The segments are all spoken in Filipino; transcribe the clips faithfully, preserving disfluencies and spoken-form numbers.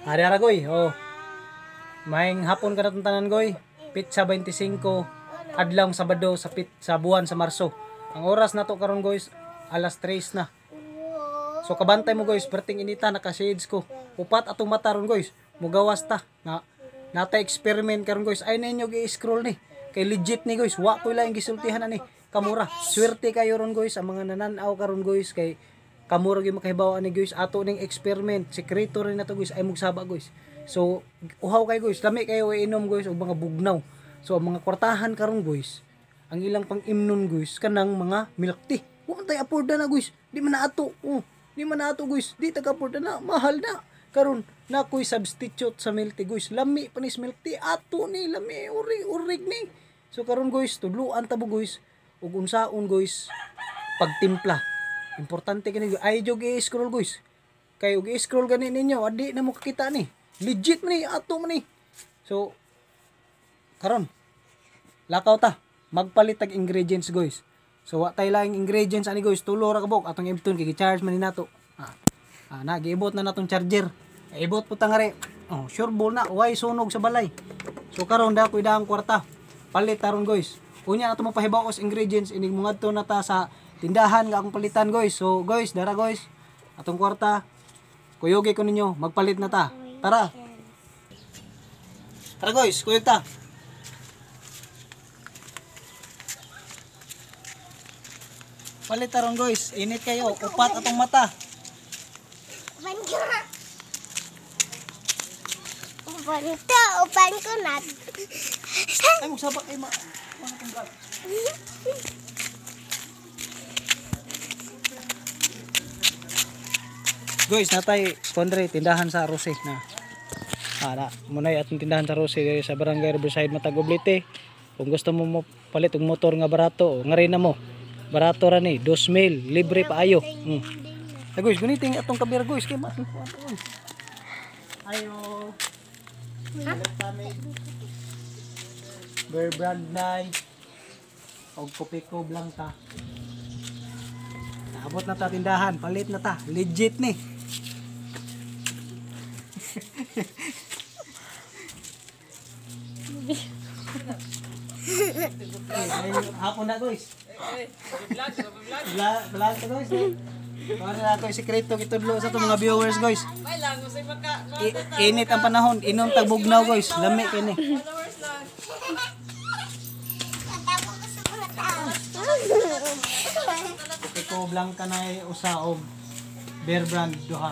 Ari-ara goy, oh. Maing hapon ka na tanan goy. Pizza twenty-five adlaw Sabado sa pit sa buwan sa Marso. Ang oras nato karon guys, alas tres na. So kabantay mo guys, perting inita naka-shades ko. Upat atong mata ron guys. Mugawas ta na nata experiment karon guys. Ay ninyo gi-scroll ni. Kay legit ni guys, wa ko lang gisultihan ani. Kamura. Swerte kayo ron guys ang mga nananaw karon guys kay kamura gyud makahibaw ani guys ato ning experiment. Sekreto rin nato guys ay mugsaba guys. So uhaw kay guys, lami kayo inom guys og mga bugnaw. So ang mga kwartahan karon guys, ang ilang pang-imnon guys kanang mga milk tea. Wa tay afford na guys. Di man na ato. Oh, di man na ato guys. Di taga afford na, mahal na. Karon na koy substitute sa milk tea guys. Lami panis milk tea ato ni lami uri urig ni. So karon guys, tudluan ta bo guys ug unsaon guys pagtimpla. Importante kini ay jog i-scroll guys. Kay ug i-scroll gani ninyo, adi na mo kakita ni. Legit man ni ato man ni. So karon lakaw ta magpalit tag ingredients guys. So wa tay laing ingredients ani guys, tulo ra kabok atong ibton kay gi-charge man ni nato. Ah, ah nagiibot na natong charger. Ibot po tangare. Oh, sure ball na way sunog sa balay. So karon da ko idang kwarta. Palit taron guys. Unya nato mapahibaw os ingredients inig mongadto na ta sa tindahan nga akong palitan guys. So guys, dara guys. Atong kwarta. Kuyogi ko ninyo, magpalit na ta. Tara. Tara guys, kuyog ta. Palit taron guys, init kayo, upat atong mata. Upan ko na. Upan ko, upan ko na. Ay, magsabak ay ma... Guys, natay kondre tindahan sa Rose na. Ah, na, muna atong tindahan sa Rose sa Barangay Riverside Matag Oblite. Kung gusto mo mo palit og motor nga barato, nga rin na mo. Barato ra ni, two mil, libre pa ayo. Hmm. Ay guys, guniting atong kabira guys kay mas. Ayo. Bear brand nine. Og Kopiko Blanca. Naabot na ta tindahan, palit na ta. Legit ni. Ay, hapon na guys. Vlog, vlog to guys. Para na ako sekreto kitudlo sa to mga viewers guys. I init ang panahon, inom tag bugnaw guys. Lami kini. Kopiko Blanca na usa og Bear brand duha.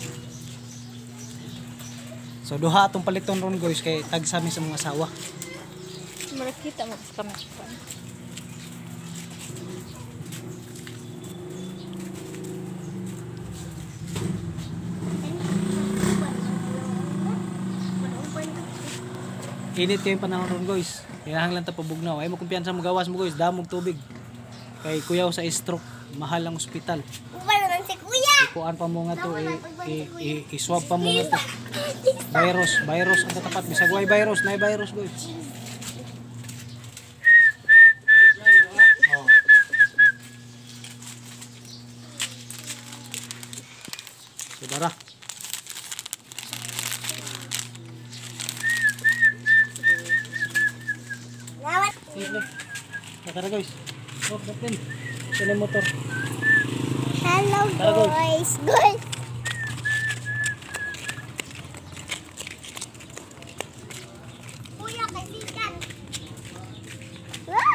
So duha atong paliton ron guys kay tag sa mi sa mga asawa. Makita mo sa kamera. Init kayo yung panahon ron guys. Kailangan lang ta pabugnaw. Ay mo kumpiyansa mo gawas mo guys, damog tubig. Kay kuyaw sa stroke, mahal ang ospital. Upan naman si kuya. Ikuan pa mo nga to, i-swab pa mo nga to. Virus, virus ang katapat. Bisag way virus, na virus guys. Oh. So dara. Nawat. Sige. Tara guys. Oh, dapat. Ito na motor. Hello Tara, guys. guys. Guys. Kuya, kaibigan. Ah!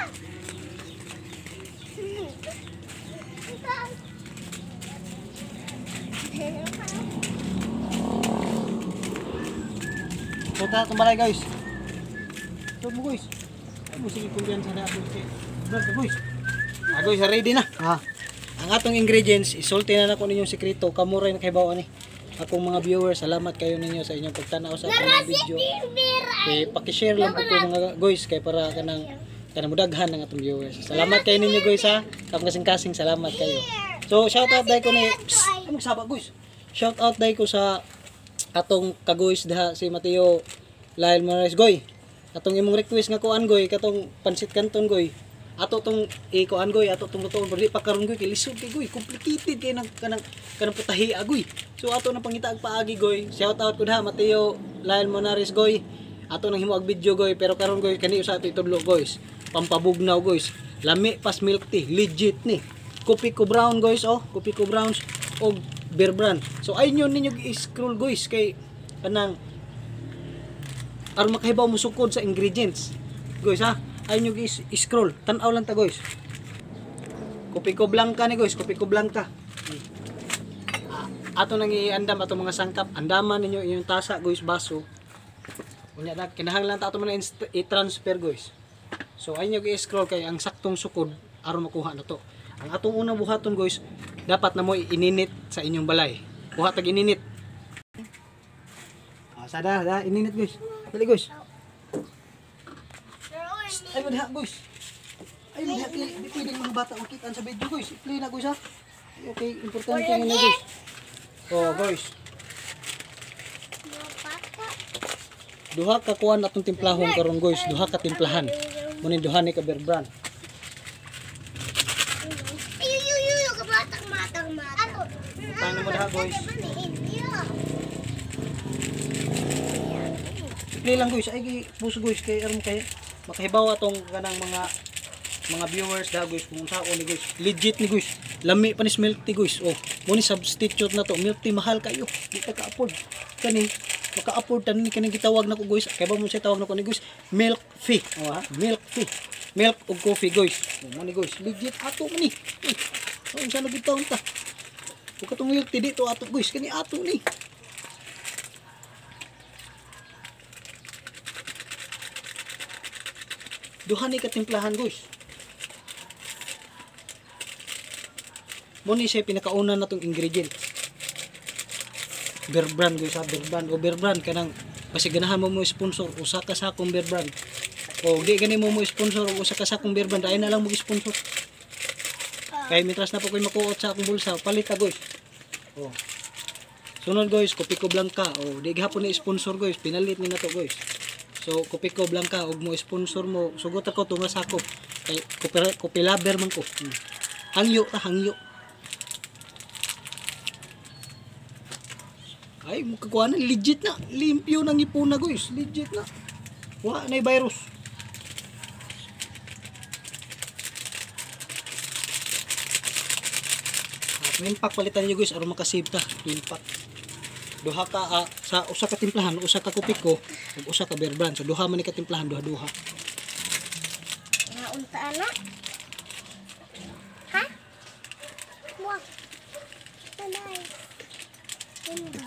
So ta tumbalay guys. So mo guys. Ay mo sige kumpiyansa na ato si. Bro, guys. Ah guys, ready na. Ha. Ang atong ingredients, isulti na nako ninyong sekreto. Kamura na kahibaw ani. Akong mga viewers, salamat kayo ninyo sa inyong pagtanaw sa atong video. Kay paki-share lang po mga guys kay para kanang kanang mudaghan ng atong viewers. Salamat kayo ninyo guys ha. Kapag kasing-kasing salamat kayo. So shout out dai ko ni Ay magsaba guys. Shout out dai ko sa atong kaguys diha si Mateo Lyle Morales goy. Atong imong request nga kuan goy, katong pansit canton goy. ato tong ikuan goy, ato tong lutuon pero di pa karon goy kay lisod kay goy, complicated kay nang kanang kanang putahi agoy. So ato nang pangita ag paagi goy. Shout out kun ha Mateo Lyle Monares goy. Ato nang himo ag video goy pero karon goy kani usa ato itudlo guys. Pampabugnaw guys. Lami pas milk tea, legit ni. Kopi ko brown guys oh, kopi ko browns og Bear Brand. So ayun ninyo i-scroll guys kay kanang aron makahibaw mo sukod sa ingredients. Guys ha, ayun yung i-scroll. Tanaw lang ta guys. Kopi ko blanca ni guys, kopi ko blanca. Ah, ato nang iandam ato mga sangkap. Andaman ninyo inyong tasa guys, baso. Unya na kinahanglan ta ato man i-transfer guys. So ayun yung i-scroll kay ang saktong sukod aron makuha na to. Ang atong unang buhaton guys, dapat na mo ininit sa inyong balay. Buhat tag ininit. Ah, sada, da ininit guys. Dali guys. Ay mo diha guys. Ay mo diha di di pwedeng mga bata makitaan sa video guys. I-play na guys ha. Okay, importante nga na guys. Oh guys. Duha ka kuan atong timplahon karon guys. Duha ka timplahan. Munin duha ni ka Bear Brand. Ayu yu yu yu kabatak matang matang. Paano mo diha guys? I-play lang guys. Ay puso guys kay aron kay makahibaw atong kanang mga mga viewers da guys kung sao ni guys. Legit ni guys. Lami pa ni milk tea guys. Oh, mo ni substitute na to. Milk tea mahal kayo. Di ka ka-afford. Kani maka-afford tan ni kani gitawag nako guys. Kay ba mo siya tawag nako ni guys? Milk fee. Oh ha, milk fee. Milk ug coffee guys. Oh, mo ni guys. Legit ato man ni. Oh, unsa na gitaw ta? Ug katong milk tea dito ato guys. Kani ato ni. Duha ni katimplahan guys. Mo ni siya pinakauna na tong ingredient. Bear Brand guys, ha? Bear Brand o Bear Brand kanang kasi ganahan mo mo sponsor usa ka sakong Bear Brand. O di gani mo mo sponsor usa ka sakong Bear Brand, ay na lang mo sponsor. Kay mitras na po koy makuot sa akong bulsa, palit ta guys. Oh. Sunod guys, kopi ko blanca. O di gihapon ni sponsor guys, pinalit ni nato guys. So, kopi ko blanca, og mo sponsor mo, sugot ako tunga sako. Kay kopi, kopi lover man ko. Hmm. Hangyo ta, hangyo. Ay, mukha na, legit na. Limpyo ng ipuna guys, legit na. Wala na virus. Twin pack palitan niyo guys, aron makasave ta. Twin pack. Duha ka uh, sa usa ka timplahan, usa ka kopi ko, ug usa ka Bear Brand. So duha man ni ka timplahan, duha-duha. Nga unta ana. Ha? Wag. Tanay. Hindi.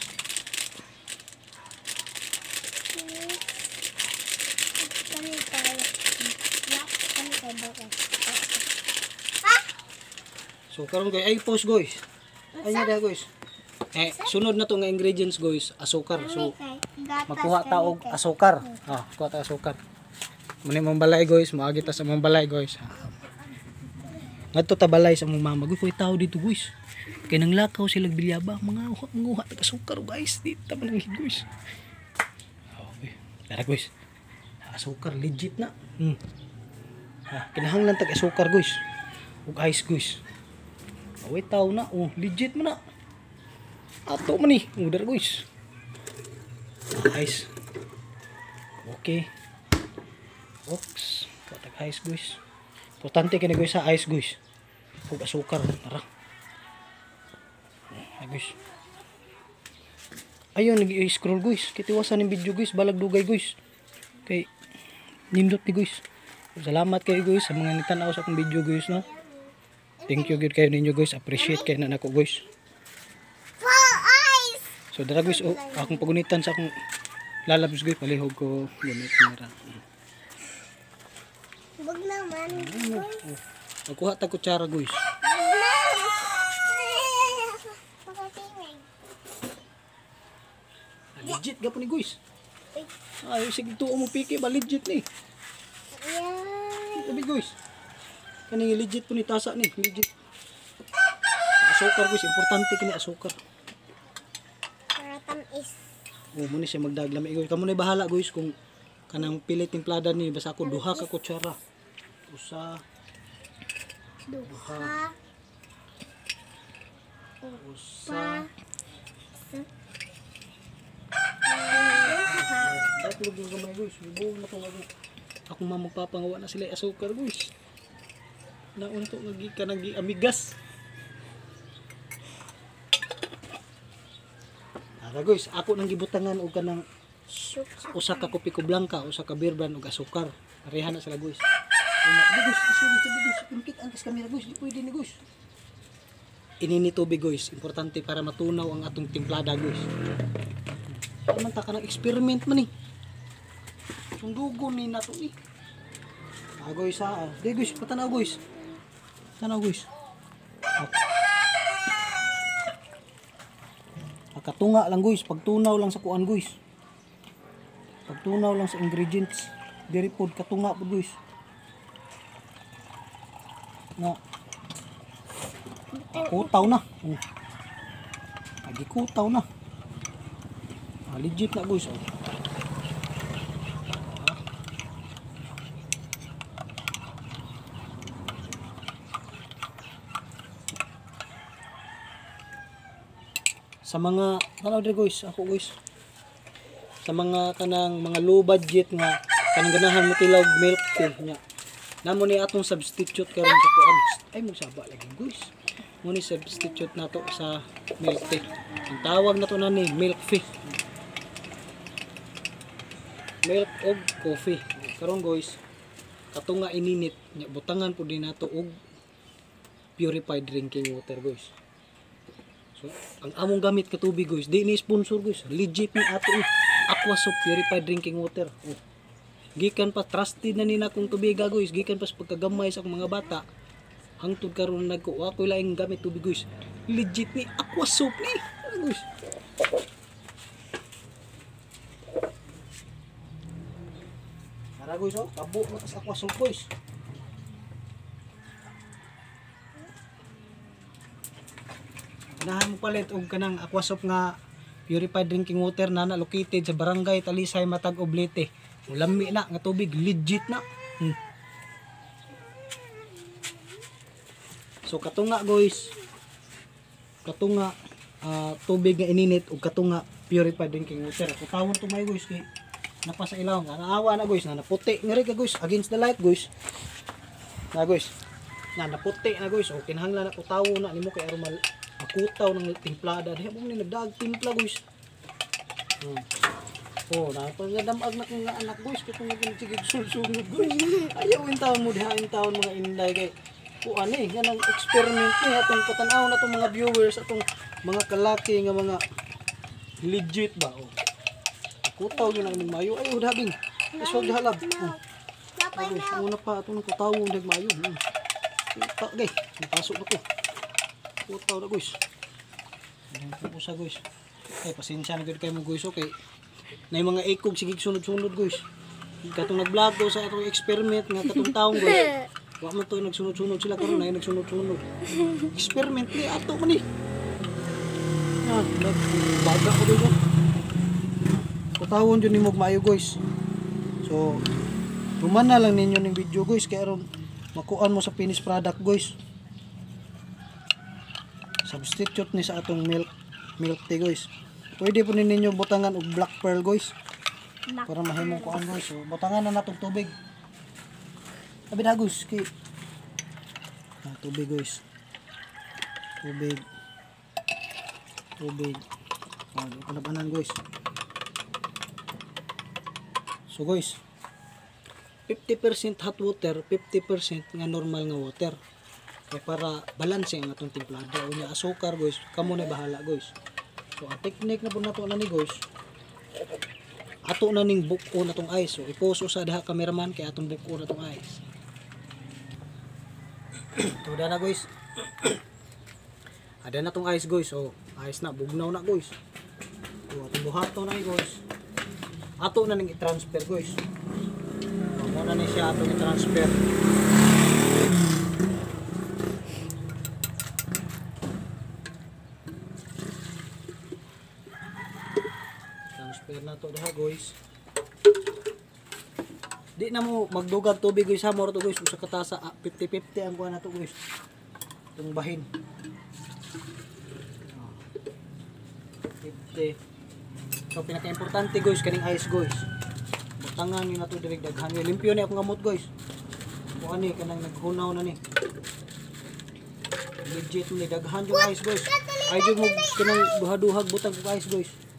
Kami tayo. Yak, kami tayo bakit. Ha? So karon guys, ay post guys. Ay na guys. Eh, sunod na to nga ingredients guys, asukar. So magkuha ta og asukar. Ah, kuha ta asukar. Muni mong balay guys, maagi ta sa mong balay guys. Ngadto ta balay sa mong mama. Guys, koy tao dito guys. Kay nang lakaw sila bilyaba, mga nguha ta asukar guys. Dito ta man guys. Okay. Tara guys. Asukar legit na. Hmm. Ha, kinahanglan tag asukar guys. Ug ice guys. Away tao na. Oh, legit mo na. Ato man ni, udar guys. Ice. Okay. Ox, patag ice guys. Importante kini guys sa ice guys. Ug asukar, tara. Ay guys. Ayun nag-scroll guys. Kitiwasan ng video guys, balag dugay guys. Kay nindot ni guys. Salamat kayo guys sa mga nagtanaw sa akong video guys no. Thank you gud kayo ninyo guys. Appreciate kayo na nako guys. So dara guys, oh, akong pagunitan sa akong lalabs guys, palihog ko gamit kamera. Wag naman. Oh, magkuha ta kutsara guys. Legit gapon ni guys. Ay, sige tuo mo piki ba legit ni. Sabi guys. Kani legit po ni tasa ni, legit. Asukar guys, importante kini asukar. Is Oh, muna siya magdaglami guys. Kamu na bahala guys kung kanang pilit timplada ni basta ako duha ka kutsara. usa, duha, usa. sa, Dapat yung gamay guys, buong na to ako. Ako ma magpapangawa na sila asukar guys. Nauna to nagi ka nagi amigas. Ara guys, ako nang gibutangan og kanang suka. usa ka kopi ko blanca, usa ka beer brand ug asukar. Pareha na sila guys. Una, di guys, isulit sa guys, impit ang kas kamera guys, di pwede ni guys. Inini tubig guys, importante para matunaw ang atong timplada guys. Taman ta kanang experiment man ni. Sundugon ni nato ni. Ah guys ha. Di guys, patanaw guys. Tanaw guys. Katunga lang guys, pagtunaw lang sa kuan guys. Pagtunaw lang sa ingredients. Diri pod katunga pod guys. Na. Kutaw na. Oh. Agi kutaw na. Ah, legit na guys. Oh. Sa mga ano dire guys, ako guys. Sa mga kanang mga low budget nga kanang ganahan mo tilaw milk tea nya. Namo ni atong substitute karon sa kuan. Ay mo saba lagi guys. Mo ni substitute nato sa milk tea. Ang tawag nato na ni milk tea. Milk og coffee. Karon guys, katunga ininit nya butangan pud din nato og purified drinking water guys. So, ang among gamit ka tubig guys, di ni sponsor guys. Legit ni ato eh. Aquasoap purified drinking water. Oh. Gikan pa trusted na nina kong tubig guys. Gikan pa sa pagkagamay sa akong mga bata. Hangtod karon nagko ako laing gamit tubig guys. Legit ni Aquasoap ni. Ano guys? Tara guys oh, tabo na sa Aquasoap guys. Ganahan mo palit og kanang Aquasoap nga purified drinking water na located sa barangay Talisay, Matag, Oblete. Lami na nga tubig, legit na. Hmm. So katunga guys, katunga uh, tubig nga ininit ug katunga purified drinking water. Kutawon to may guys kay napasa ilaw nga naawa na guys na naputi ngari ka guys against the light guys. Na guys. Na naputi na guys. O kinahanglan na kutawon na nimo kay aron mal akutaw ng timplada. Diha mo ni nagdag timpla guys. Hmm. Oh, napagadamag na kong anak guys katong nagsigig sulsunod guys. Ayaw in taon mo diha in taon mga inday kay kuan eh ganang experiment ni atong patanaw na tong mga viewers atong mga kalaki nga mga legit ba oh. Akutaw gyud nang mayo ayo dabing. Isog halab. Oh. Guys, una pa atong kutawon dag mayo. Hmm. Ta gay, napasok na ko. Kutaw na guys. Ayan po sa guys. Ay pasensya na gud kay mo guys okay. Na mga ikog sigig sunod-sunod guys. Katong nag-vlog do sa atong experiment nga katong taong guys. Wa man to nagsunod-sunod sila karon ay nagsunod-sunod. Experiment ni ato man ni. Ah, nagbaga ko dito. Kutawon jud nimo maayo guys. So, tuman na lang ninyo ning video guys kay aron makuan mo sa finished product guys. Substitute ni sa atong milk milk tea guys. Pwede po ninyo butangan og black pearl guys. Para mahimong kuan guys. So, butangan na natong tubig. Abi na guys kay ah, tubig guys. Tubig. Tubig. Ah, panabanan guys. So guys, fifty percent hot water, fifty percent nga normal nga water. Kaya para balance ang atong timplada. Unya asukar guys, kamo na bahala guys. So ang technique na po nato na ni guys, ato na ning buko na tong ice. So iposo sa diha cameraman kay atong buko na tong ice. Tuda na guys. Ada na tong ice guys. So ice na, bugnaw na guys. So atong buhaton na guys. Ato na ning i-transfer guys. Amo na ni siya atong i-transfer. Transfer na to diha guys. Di na mo magdugag tubig guys ha, moro to guys, usa ka tasa ah, fifty fifty ang kuha na to guys. Itong bahin. fifty. So pinaka-importante guys kaning ice guys. Butangan niyo na to direk daghan. Limpyo ni akong gamot guys. Kuha ni kanang naghunaw na ni. Legit ni daghan yung ice guys. Ay jud mo kanang duha-duhag butang ko ice guys.